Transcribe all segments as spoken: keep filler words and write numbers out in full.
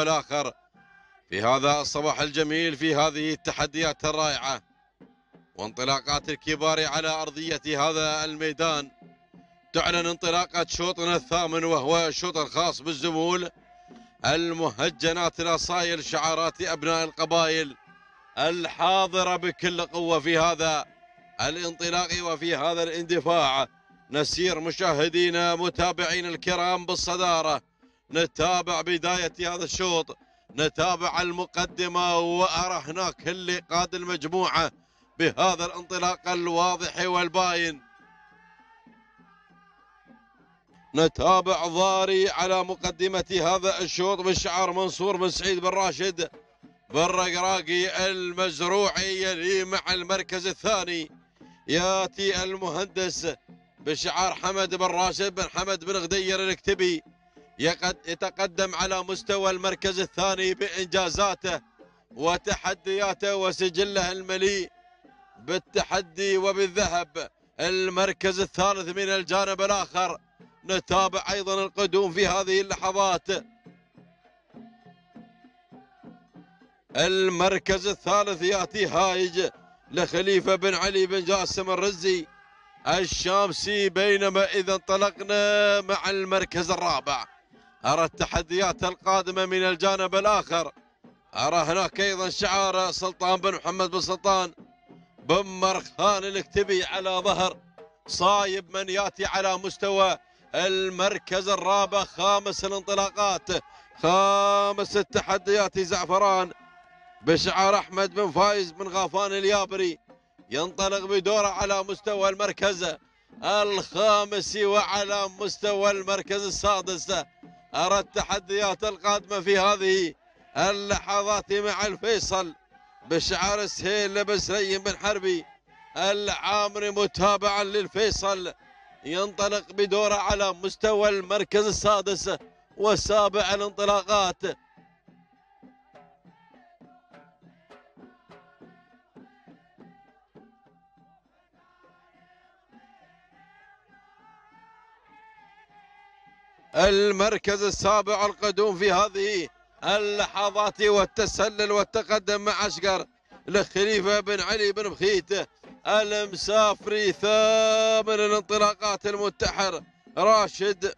المستوى الآخر في هذا الصباح الجميل في هذه التحديات الرائعة وانطلاقات الكبار على أرضية هذا الميدان. تعلن انطلاقة شوطنا الثامن وهو الشوط الخاص بالزمول المهجنات الأصايل شعارات أبناء القبائل الحاضرة بكل قوة في هذا الانطلاق وفي هذا الاندفاع. نسير مشاهدينا متابعين الكرام بالصدارة، نتابع بداية هذا الشوط، نتابع المقدمة، وأرى هناك اللي قاد المجموعة بهذا الانطلاق الواضح والباين. نتابع ضاري على مقدمة هذا الشوط بشعار منصور بن سعيد بن راشد بن رقراقي المزروعي. يلي مع المركز الثاني ياتي المهندس بشعار حمد بن راشد بن حمد بن غدير الكتبي، يتقدم على مستوى المركز الثاني بإنجازاته وتحدياته وسجله المليء بالتحدي وبالذهب. المركز الثالث من الجانب الآخر نتابع أيضا القدوم في هذه اللحظات. المركز الثالث يأتي هايج لخليفة بن علي بن جاسم الرزي الشامسي، بينما إذا انطلقنا مع المركز الرابع أرى التحديات القادمة من الجانب الآخر. أرى هناك أيضا شعار سلطان بن محمد بن سلطان بن مرخان الكتبي على ظهر صايب، من يأتي على مستوى المركز الرابع. خامس الانطلاقات، خامس التحديات زعفران بشعار أحمد بن فايز بن غافان اليابري، ينطلق بدوره على مستوى المركز الخامس وعلى مستوى المركز السادس. أرى التحديات القادمة في هذه اللحظات مع الفيصل بشعار السهيل بن سليم بن حربي العامري متابعا للفيصل، ينطلق بدوره على مستوى المركز السادس والسابع الانطلاقات. المركز السابع القدوم في هذه اللحظات والتسلل والتقدم مع أشقر لخليفة بن علي بن بخيت المسافري. ثامن الانطلاقات المنتحر راشد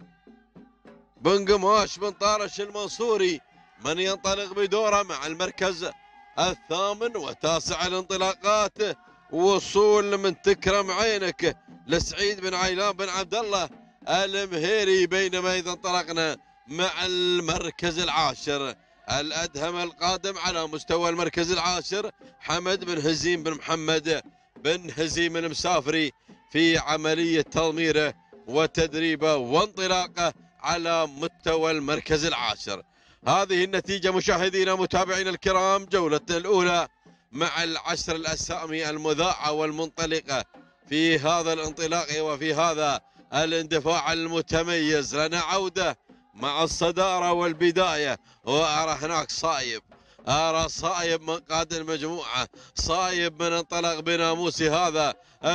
بن قماش بن طارش المنصوري، من ينطلق بدوره مع المركز الثامن. وتاسع الانطلاقات وصول من تكرم عينك لسعيد بن عيلان بن عبد الله المهيري، بينما إذا انطلقنا مع المركز العاشر الأدهم القادم على مستوى المركز العاشر حمد بن هزيم بن محمد بن هزيم المسافري في عملية تضميره وتدريبه وانطلاقه على مستوى المركز العاشر. هذه النتيجة مشاهدينا متابعينا الكرام، جولتنا الأولى مع العشر الأسامي المذاعة والمنطلقة في هذا الانطلاق وفي هذا الاندفاع المتميز. لنا عودة مع الصدارة والبداية، وأرى هناك صايب، أرى صايب من قاد المجموعة، صايب من انطلق بناموس هذا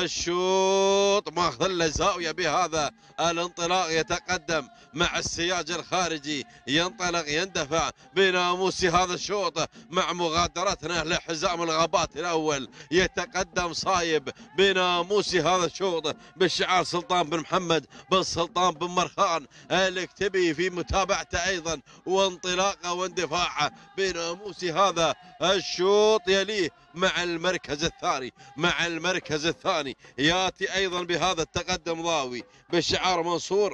الشوط ما خلى زاوية بهذا الانطلاق، يتقدم مع السياج الخارجي، ينطلق يندفع بناموس هذا الشوط مع مغادرتنا لحزام الغابات الأول. يتقدم صايب بناموس هذا الشوط بالشعار سلطان بن محمد بن سلطان بن مرخان الكتبي في متابعته أيضا وانطلاقه واندفاعه بناموس هذا الشوط. يليه مع المركز الثاني مع المركز الثاني ياتي ايضا بهذا التقدم ضاوي بشعار منصور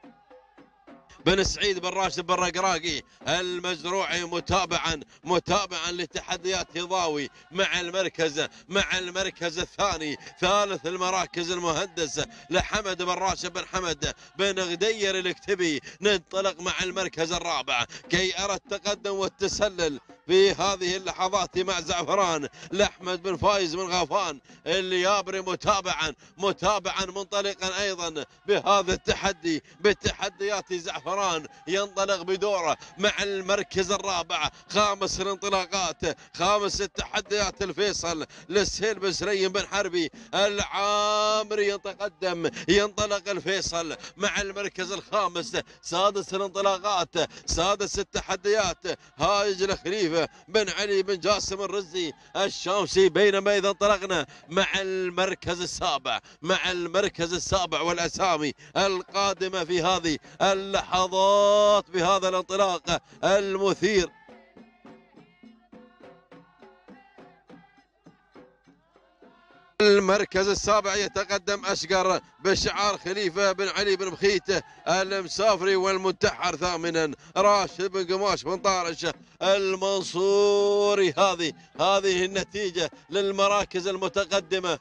بن سعيد بن راشد بن رقراقي المزروعي، متابعا متابعا لتحديات ضاوي مع المركز مع المركز الثاني. ثالث المراكز المهندس لحمد بن راشد بن حمد بن غدير الكتبي. ننطلق مع المركز الرابع كي أرى التقدم والتسلل في هذه اللحظات مع زعفران لأحمد بن فايز من غافان اللي يابري متابعا متابعا منطلقا أيضا بهذا التحدي بتحديات زعفران، ينطلق بدوره مع المركز الرابع. خامس الانطلاقات، خامس التحديات الفيصل للسيل بن سليم بن حربي العامري يتقدم، ينطلق الفيصل مع المركز الخامس. سادس الانطلاقات، سادس التحديات هايج الخليفة بن علي بن جاسم الرزي الشامسي. بينما إذا انطلقنا مع المركز السابع، مع المركز السابع والأسامي القادمة في هذه اللحظات بهذا الانطلاق المثير. المركز السابع يتقدم أشقر بشعار خليفة بن علي بن بخيته المسافري، والمنتحر ثامنا راشد بن قماش بن طارش المنصوري. هذه هذه النتيجة للمراكز المتقدمة.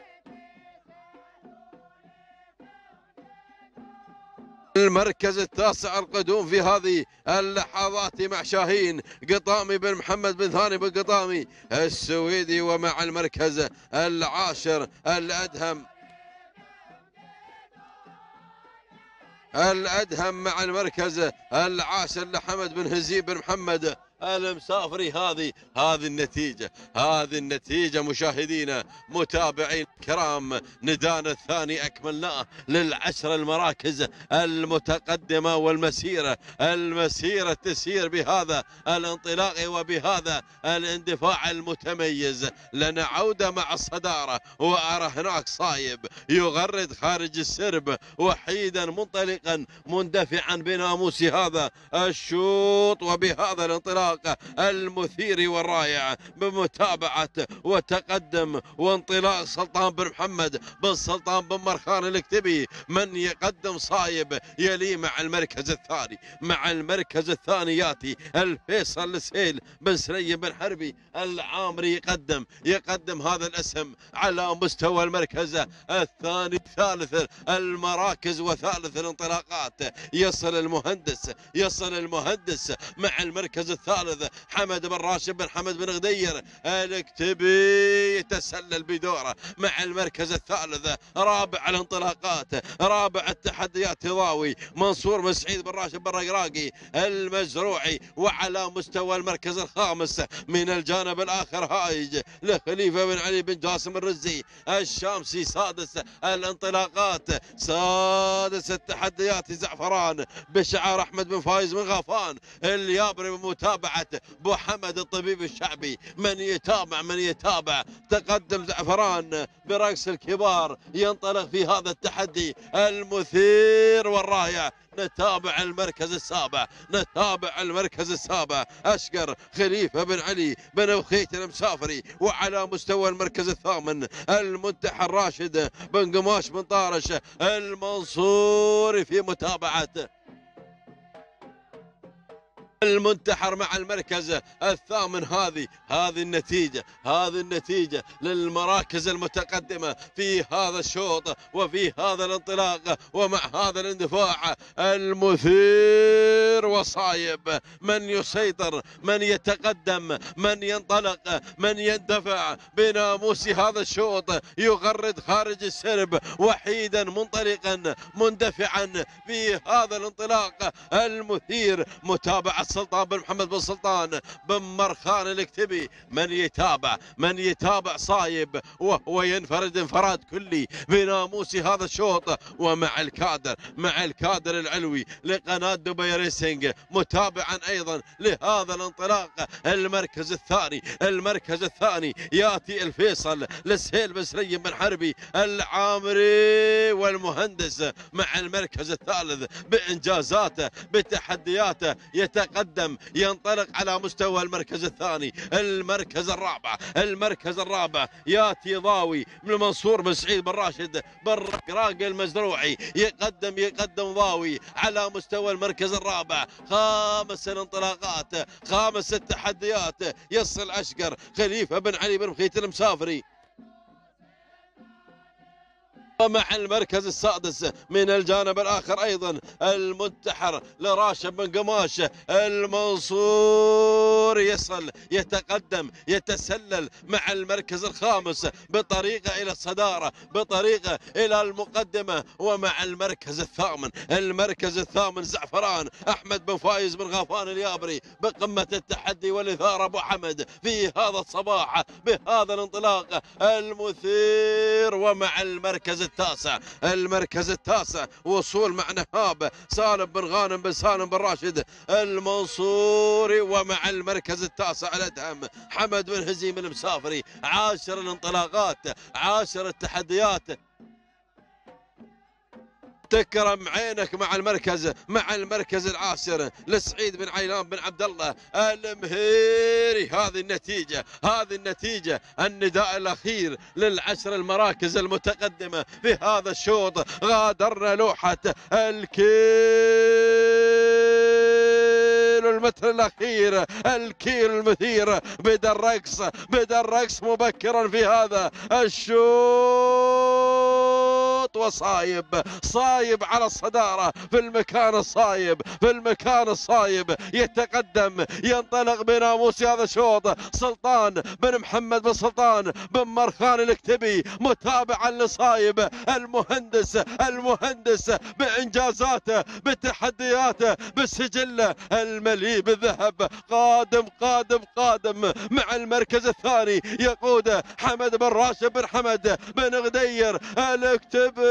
المركز التاسع القدوم في هذه اللحظات مع شاهين قطامي بن محمد بن ثاني بن قطامي السويدي، ومع المركز العاشر الأدهم الأدهم مع المركز العاشر لحمد بن هزيم بن محمد المسافري. هذه هذه النتيجة، هذه النتيجة مشاهدينا متابعين الكرام. ندانا الثاني أكملناه للعشر المراكز المتقدمة، والمسيرة المسيرة تسير بهذا الانطلاق وبهذا الاندفاع المتميز. لنا عودة مع الصدارة، وأرى هناك صايب يغرد خارج السرب وحيدا منطلقا مندفعا بناموس هذا الشوط وبهذا الانطلاق المثير والرائع بمتابعة وتقدم وانطلاق سلطان بن محمد بن سلطان بن مرخان الكتبي. من يقدم صايب يلي مع المركز الثاني، مع المركز الثاني ياتي الفيصل لسيل بن سليم بن حربي العامري يقدم يقدم هذا الاسم على مستوى المركز الثاني. ثالث المراكز وثالث الانطلاقات يصل المهندس يصل المهندس مع المركز الثالث حمد بن راشد بن حمد بن غدير الكتبي يتسلل بدوره مع المركز الثالث. رابع الانطلاقات، رابع التحديات ضاوي منصور بن سعيد بن راشد بن رقراقي المزروعي. وعلى مستوى المركز الخامس من الجانب الاخر هايج لخليفه بن علي بن جاسم الرزي الشامسي. سادس الانطلاقات، سادس التحديات زعفران بشعار احمد بن فايز من غافان اللي يابري بمتابعه ابو حمد الطبيب الشعبي. من يتابع من يتابع تقدم زعفران برأس الكبار، ينطلق في هذا التحدي المثير والرائع. نتابع المركز السابع، نتابع المركز السابع أشقر خليفة بن علي بن بخيت المسافري. وعلى مستوى المركز الثامن المنتحر راشد بن قماش بن طارش المنصوري في متابعته. المنتحر مع المركز الثامن. هذه هذه النتيجة هذه النتيجة للمراكز المتقدمة في هذا الشوط وفي هذا الانطلاق ومع هذا الاندفاع المثير وصايب. من يسيطر، من يتقدم، من ينطلق، من يندفع بناموس هذا الشوط، يغرد خارج السرب وحيدا منطلقا مندفعا في هذا الانطلاق المثير. متابعة سلطان بن محمد بن سلطان بن مرخان الكتبي. من يتابع من يتابع صايب وهو ينفرد انفراد كلي بناموس هذا الشوط. ومع الكادر مع الكادر العلوي لقناة دبي ريسنج متابعا ايضا لهذا الانطلاق. المركز الثاني المركز الثاني ياتي الفيصل لسهيل بن سليم بن حربي العامري والمهندس مع المركز الثالث بانجازاته بتحدياته يتقدم ينطلق على مستوى المركز الثاني. المركز الرابع المركز الرابع ياتي ضاوي من منصور بن سعيد بن راشد بن رقراقي المزروعي يقدم يقدم ضاوي على مستوى المركز الرابع. خامس الانطلاقات، خامس التحديات يصل أشقر خليفة بن علي بن بخيت المسافري ومع المركز السادس من الجانب الآخر أيضا المنتحر لراشد بن قماش المنصور يصل يتقدم يتسلل مع المركز الخامس بطريقة إلى الصدارة بطريقة إلى المقدمة. ومع المركز الثامن المركز الثامن زعفران أحمد بن فايز بن غافان اليابري بقمة التحدي والإثارة أبو حمد في هذا الصباح بهذا الانطلاق المثير. ومع المركز التاسع المركز التاسع وصول مع نهاب سالم بن غانم بن سالم بن راشد المنصوري. ومع المركز التاسع الأدهم حمد بن هزيم المسافري. عاشر الانطلاقات عاشر التحديات. تكرم عينك مع المركز مع المركز العاشر لسعيد بن عيلان بن عبد الله المهيري. هذه النتيجة هذه النتيجة النداء الأخير للعشر المراكز المتقدمة في هذا الشوط. غادرنا لوحة الكيلو المتر الأخير الكيلو المثير. بدأ الرقص بدأ الرقص مبكرا في هذا الشوط وصايب صايب على الصدارة في المكان الصايب في المكان الصايب. يتقدم ينطلق بناموس هذا الشوط سلطان بن محمد بن سلطان بن مرخان الكتبي متابعا لصايب المهندس المهندس بإنجازاته بتحدياته بالسجل المليء بالذهب. قادم قادم قادم مع المركز الثاني يقود حمد بن راشد بن حمد بن غدير الكتبي.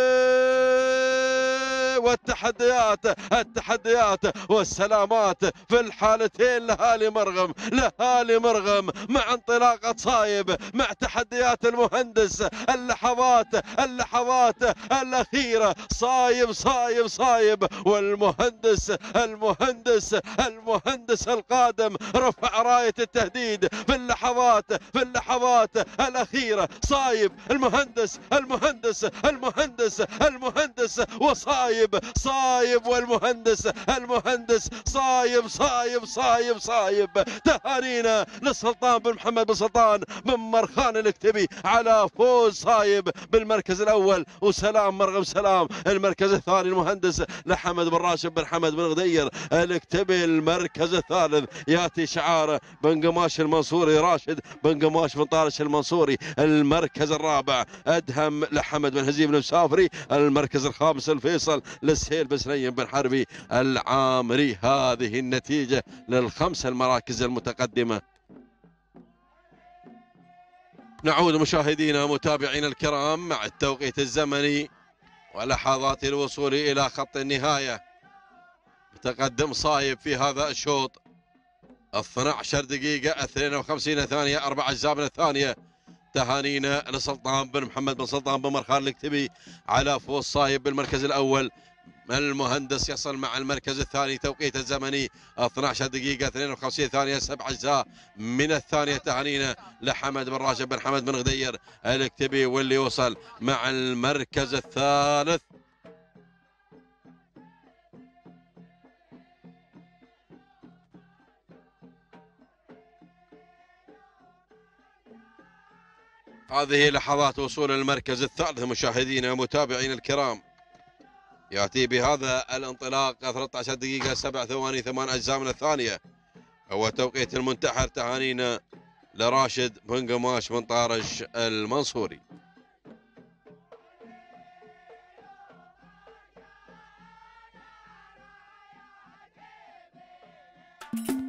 والتحديات التحديات والسلامات في الحالتين لهالي مرغم لهالي مرغم مع انطلاقة صايب مع تحديات المهندس. اللحظات اللحظات الأخيرة صايب صايب صايب والمهندس المهندس المهندس القادم رفع راية التهديد في اللحظات في اللحظات الأخيرة. صايب المهندس المهندس المهندس المهندس وصايب صايب والمهندس المهندس صايب صايب صايب صايب. تهانينا للسلطان بن محمد بن سلطان بن مرخان الكتبي على فوز صايب بالمركز الأول. وسلام مرغم سلام المركز الثاني المهندس لحمد بن راشد بن حمد بن غدير الكتبي. المركز الثالث ياتي شعاره بن قماش المنصوري راشد بن قماش بن طارش المنصوري. المركز الرابع أدهم لحمد بن هزيم المسافري. المركز الخامس الفيصل لسهيل بن سليم بن حربي العامري. هذه النتيجة للخمس المراكز المتقدمة. نعود مشاهدينا متابعينا الكرام مع التوقيت الزمني ولحظات الوصول إلى خط النهاية. تقدم صايب في هذا الشوط اثنتي عشرة دقيقة اثنين وخمسين ثانية أربع أجزاء من الثانية. تهانينا لسلطان بن محمد بن سلطان بن مرخان الكتبي على فوز صايب بالمركز الأول. المهندس يصل مع المركز الثاني توقيت الزمني اثنتي عشرة دقيقة اثنين وخمسين ثانية سبع أجزاء من الثانية. تهانينا لحمد بن راشد بن حمد بن غدير الكتبي واللي وصل مع المركز الثالث. هذه لحظات وصول المركز الثالث مشاهدينا ومتابعينا الكرام. يأتي بهذا الانطلاق ثلاثة عشر دقيقة سبع ثواني ثمان أجزاء من الثانية. هو توقيت المنتحر. تهانينا لراشد بن قماش بن طارش المنصوري.